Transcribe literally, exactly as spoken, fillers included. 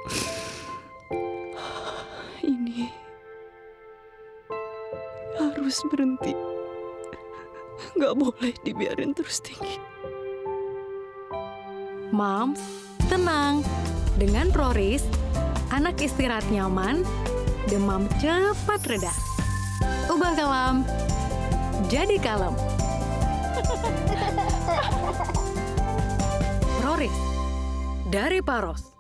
Ini harus berhenti. Nggak boleh dibiarin terus tinggi. Mams, tenang. Dengan Proris, anak istirahat nyaman, demam cepat reda. Ubah kelam jadi kalem. Proris dari Paros.